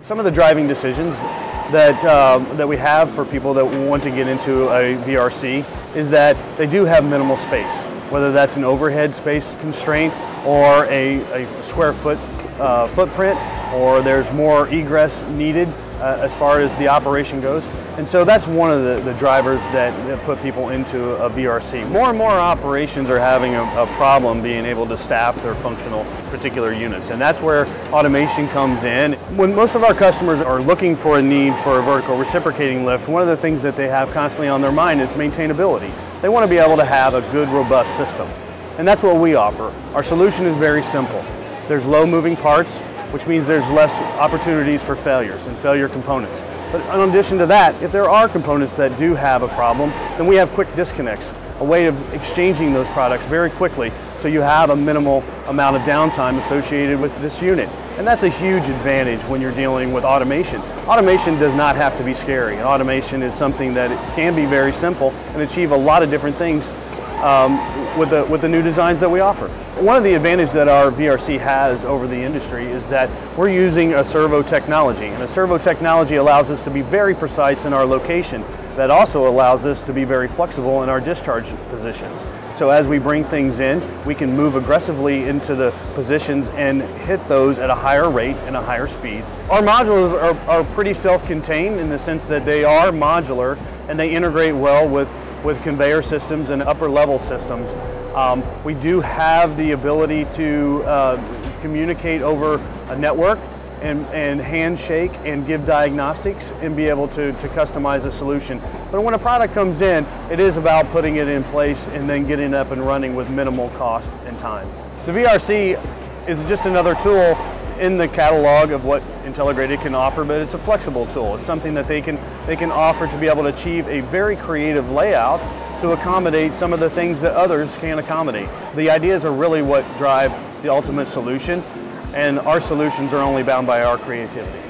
Some of the driving decisions that we have for people that want to get into a VRC is that they do have minimal space, whether that's an overhead space constraint or a square foot footprint, or there's more egress needed as far as the operation goes. And so that's one of the drivers that put people into a VRC. More and more operations are having a problem being able to staff their functional particular units, and that's where automation comes in. When most of our customers are looking for a need for a vertical reciprocating lift, one of the things that they have constantly on their mind is maintainability. They want to be able to have a good, robust system, and that's what we offer. Our solution is very simple. There's low moving parts, which means there's less opportunities for failures and failure components. But in addition to that, if there are components that do have a problem, then we have quick disconnects, a way of exchanging those products very quickly so you have a minimal amount of downtime associated with this unit. And that's a huge advantage when you're dealing with automation. Automation does not have to be scary. Automation is something that it can be very simple and achieve a lot of different things with the new designs that we offer. One of the advantages that our VRC has over the industry is that we're using a servo technology, and a servo technology allows us to be very precise in our location. That also allows us to be very flexible in our discharge positions. So as we bring things in, we can move aggressively into the positions and hit those at a higher rate and a higher speed. Our modules are pretty self-contained in the sense that they are modular and they integrate well with conveyor systems and upper level systems. We do have the ability to communicate over a network and handshake and give diagnostics and be able to customize a solution. But when a product comes in, it is about putting it in place and then getting it up and running with minimal cost and time. The VRC is just another tool in the catalog of what Intelligrated can offer, but it's a flexible tool. It's something that they can offer to be able to achieve a very creative layout to accommodate some of the things that others can't accommodate. The ideas are really what drive the ultimate solution, and our solutions are only bound by our creativity.